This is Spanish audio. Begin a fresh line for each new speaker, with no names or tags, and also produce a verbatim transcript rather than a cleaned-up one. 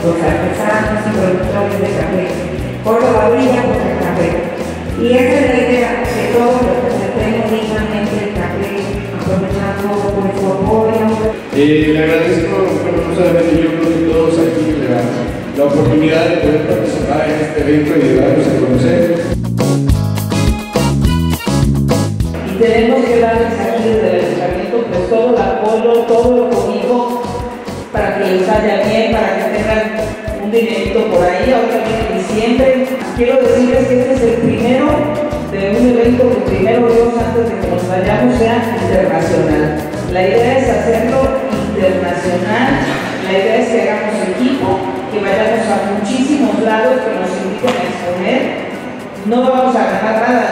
los artesanos y productores de café. Córdoba brilla por el café. Y esa es la idea de todos los que representemos dignamente el café, aprovechando nuestro apoyo.
Eh, le agradezco, bueno, no solamente yo, creo que todos aquí, la, la oportunidad de poder participar en este evento y de darnos a conocer.
Y tenemos que darles aquí desde el ayuntamiento pues todo el apoyo, todo lo cobijo para que les vaya bien, para que tengan un dinerito por ahí. Ahora viene diciembre. Quiero decirles que este es el primero de un evento que primero Dios, antes de que nos vayamos, sea internacional. La idea es hacerlo internacional, la idea es que hagamos equipo, que vayamos a muchísimos lados, que nos inviten a exponer. No vamos a ganar nada